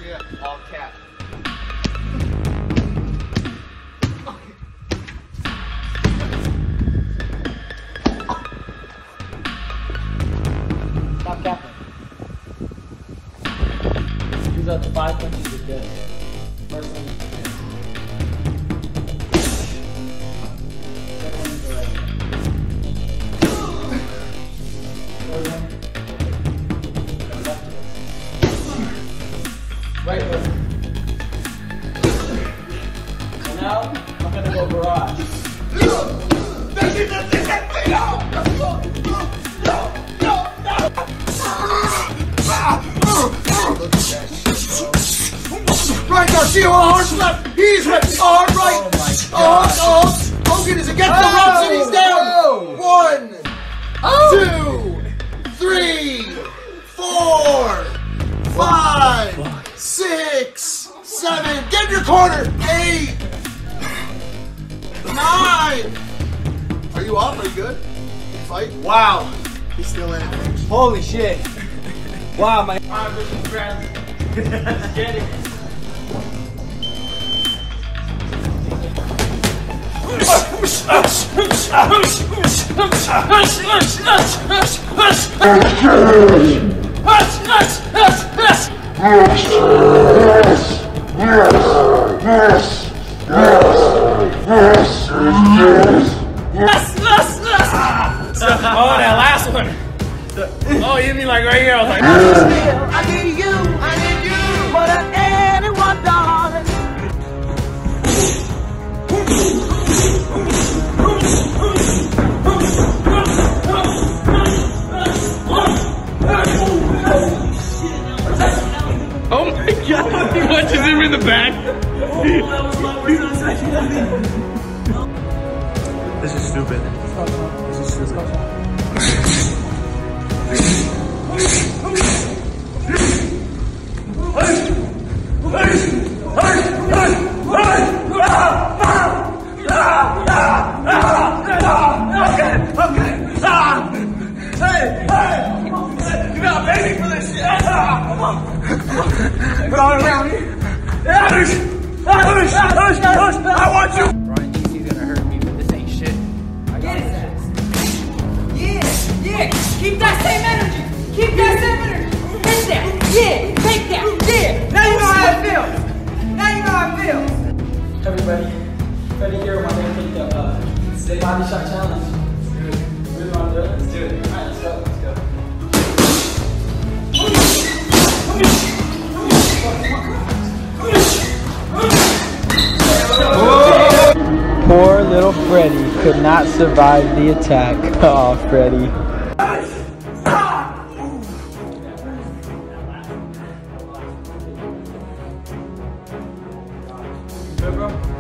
Garcia, all cap. Stop capping. These are the 5 punches are good. First one is good. Second one is the right one. Third one. Left hook. Right hook. And now, I'm gonna go barrage. Ryan Garcia on arms left. He's ripped. Arm right. Oh, Hogan is against the ropes and he's down. 1, 2, 3, 4, 5, 6, 7. Get in your corner. 8, 9. Are you up? Are you good? Fight. Wow. He's still in it. Holy shit. Wow, my vision friends. Let's get it. Oh, that last one. Oh, you mean like right here? I was like, I need you, more than anyone, darling. oh my god, he punches him in the back. This is stupid. This is stupid. You're not begging for this shit. Put on around me. I want you. Ryan GC's gonna hurt me, but this ain't shit. I got this. Yeah, keep that same energy. Keep that same energy. Hit that. Yeah, take that. Yeah. Now you know how it feels. Now you know how it feels. Everybody, ready here? We're gonna take the body shot challenge. Let's do it. Really want to do it? Let's do it. All right, let's go. Let's go. Poor little Freddy could not survive the attack. Oh, Freddy. Good, bro?